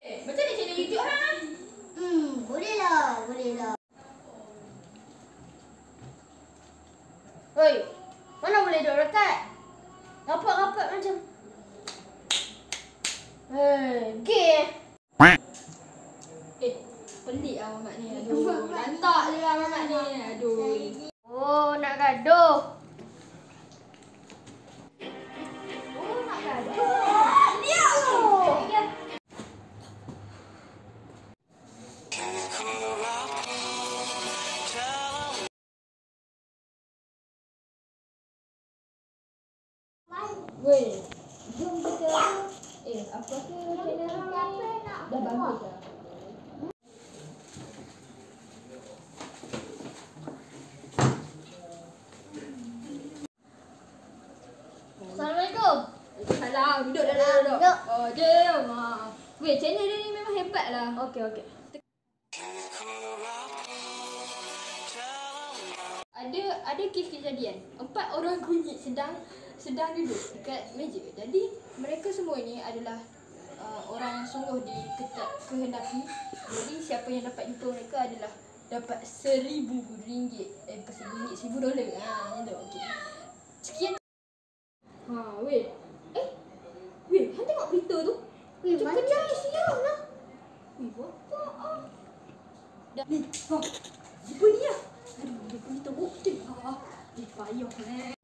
Macam ni channel YouTube ha? Boleh lah, boleh lah. Oi, mana boleh duduk dekat? Rapat-rapat macam. Gay. Pelik lah mamat ni. Aduh, lantak je lah mamat ni. Aduh. Oh, nak gaduh. Weh, jom kita apa ke channel ramai dah bagus dah. Assalamualaikum. Salam, duduk dah. Oh, jom. Weh, channel dia ni memang hebat lah. Okey. Ada kes kejadian 4 orang kunyit sedang duduk dekat meja. Jadi mereka semua ni adalah orang yang sungguh dikehendaki. Jadi siapa yang dapat jumpa mereka adalah dapat RM1,000. $1,000. Macam tu. Okey. Sekian. Weh. Weh, hang tengok berita tu? Macam kerja siang lah. Weh, bapak ah. Ni, apa ni lah? Aduh, dia pun teruk tu. Payah